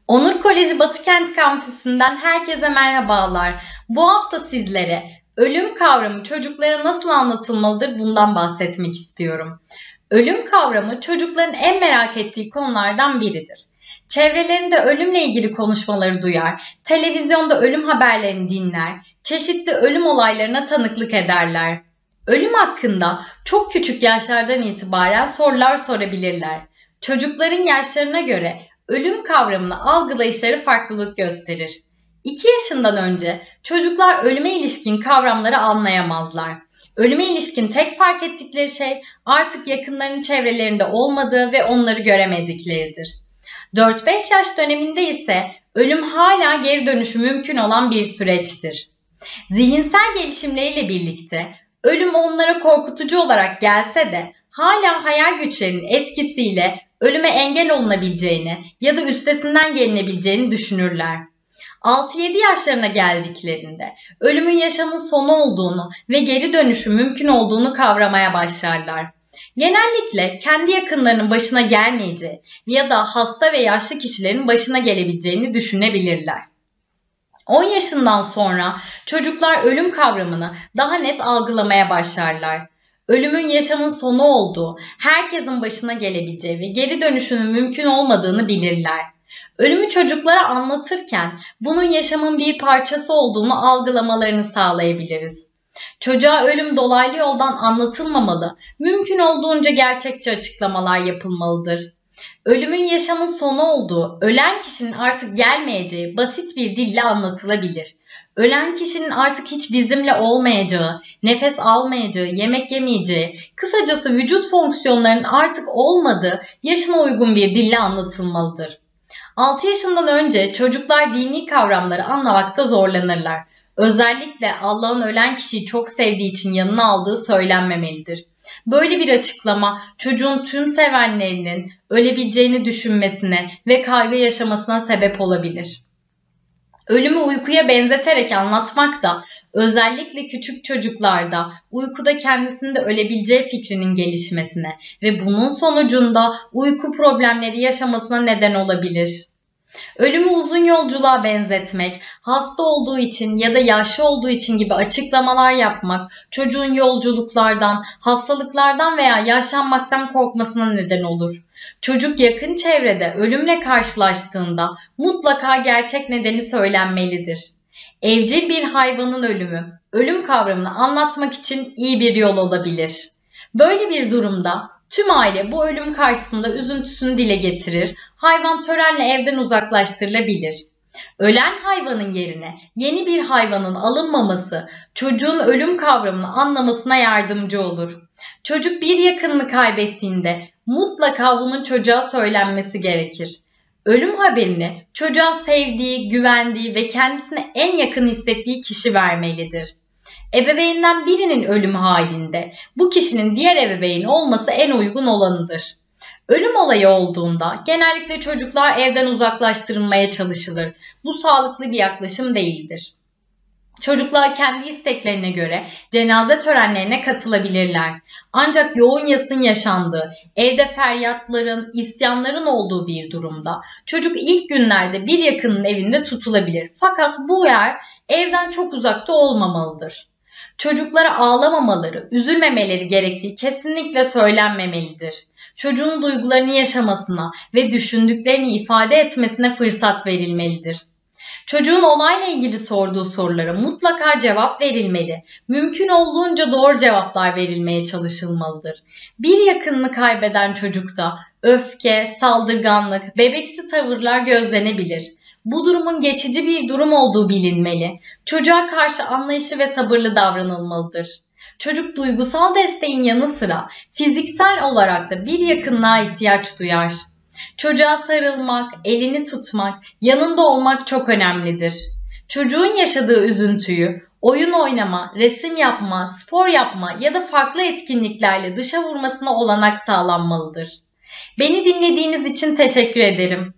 Onur Koleji Batıkent Kampüsü'nden herkese merhabalar. Bu hafta sizlere ölüm kavramı çocuklara nasıl anlatılmalıdır bundan bahsetmek istiyorum. Ölüm kavramı çocukların en merak ettiği konulardan biridir. Çevrelerinde ölümle ilgili konuşmaları duyar, televizyonda ölüm haberlerini dinler, çeşitli ölüm olaylarına tanıklık ederler. Ölüm hakkında çok küçük yaşlardan itibaren sorular sorabilirler. Çocukların yaşlarına göre ölüm kavramını algılayışları farklılık gösterir. 2 yaşından önce çocuklar ölüme ilişkin kavramları anlayamazlar. Ölüme ilişkin tek fark ettikleri şey artık yakınlarının çevrelerinde olmadığı ve onları göremedikleridir. 4-5 yaş döneminde ise ölüm hala geri dönüşü mümkün olan bir süreçtir. Zihinsel gelişimleriyle birlikte ölüm onlara korkutucu olarak gelse de hala hayal güçlerinin etkisiyle ölüme engel olunabileceğini ya da üstesinden gelinebileceğini düşünürler. 6-7 yaşlarına geldiklerinde ölümün yaşamın sonu olduğunu ve geri dönüşü mümkün olduğunu kavramaya başlarlar. Genellikle kendi yakınlarının başına gelmeyeceği ya da hasta ve yaşlı kişilerin başına gelebileceğini düşünebilirler. 10 yaşından sonra çocuklar ölüm kavramını daha net algılamaya başlarlar. Ölümün yaşamın sonu olduğu, herkesin başına gelebileceği ve geri dönüşünün mümkün olmadığını bilirler. Ölümü çocuklara anlatırken bunun yaşamın bir parçası olduğunu algılamalarını sağlayabiliriz. Çocuğa ölüm dolaylı yoldan anlatılmamalı, mümkün olduğunca gerçekçi açıklamalar yapılmalıdır. Ölümün yaşamın sonu olduğu, ölen kişinin artık gelmeyeceği basit bir dille anlatılabilir. Ölen kişinin artık hiç bizimle olmayacağı, nefes almayacağı, yemek yemeyeceği, kısacası vücut fonksiyonlarının artık olmadığı yaşına uygun bir dille anlatılmalıdır. 6 yaşından önce çocuklar dini kavramları anlamakta zorlanırlar. Özellikle Allah'ın ölen kişiyi çok sevdiği için yanına aldığı söylenmemelidir. Böyle bir açıklama çocuğun tüm sevenlerinin ölebileceğini düşünmesine ve kaygı yaşamasına sebep olabilir. Ölümü uykuya benzeterek anlatmak da özellikle küçük çocuklarda uykuda kendisinde ölebileceği fikrinin gelişmesine ve bunun sonucunda uyku problemleri yaşamasına neden olabilir. Ölümü uzun yolculuğa benzetmek, hasta olduğu için ya da yaşlı olduğu için gibi açıklamalar yapmak çocuğun yolculuklardan, hastalıklardan veya yaşlanmaktan korkmasına neden olur. Çocuk yakın çevrede ölümle karşılaştığında mutlaka gerçek nedeni söylenmelidir. Evcil bir hayvanın ölümü, ölüm kavramını anlatmak için iyi bir yol olabilir. Böyle bir durumda tüm aile bu ölüm karşısında üzüntüsünü dile getirir, hayvan törenle evden uzaklaştırılabilir. Ölen hayvanın yerine yeni bir hayvanın alınmaması çocuğun ölüm kavramını anlamasına yardımcı olur. Çocuk bir yakınını kaybettiğinde mutlaka bunun çocuğa söylenmesi gerekir. Ölüm haberini çocuğa sevdiği, güvendiği ve kendisine en yakın hissettiği kişi vermelidir. Ebeveynden birinin ölümü halinde bu kişinin diğer ebeveyn olması en uygun olanıdır. Ölüm olayı olduğunda genellikle çocuklar evden uzaklaştırılmaya çalışılır. Bu sağlıklı bir yaklaşım değildir. Çocuklar kendi isteklerine göre cenaze törenlerine katılabilirler. Ancak yoğun yasın yaşandığı, evde feryatların, isyanların olduğu bir durumda çocuk ilk günlerde bir yakının evinde tutulabilir. Fakat bu yer evden çok uzakta olmamalıdır. Çocuklara ağlamamaları, üzülmemeleri gerektiği kesinlikle söylenmemelidir. Çocuğun duygularını yaşamasına ve düşündüklerini ifade etmesine fırsat verilmelidir. Çocuğun olayla ilgili sorduğu sorulara mutlaka cevap verilmeli. Mümkün olduğunca doğru cevaplar verilmeye çalışılmalıdır. Bir yakınını kaybeden çocukta öfke, saldırganlık, bebeksi tavırlar gözlenebilir. Bu durumun geçici bir durum olduğu bilinmeli. Çocuğa karşı anlayışlı ve sabırlı davranılmalıdır. Çocuk duygusal desteğin yanı sıra fiziksel olarak da bir yakınlığa ihtiyaç duyar. Çocuğa sarılmak, elini tutmak, yanında olmak çok önemlidir. Çocuğun yaşadığı üzüntüyü oyun oynama, resim yapma, spor yapma ya da farklı etkinliklerle dışa vurmasına olanak sağlanmalıdır. Beni dinlediğiniz için teşekkür ederim.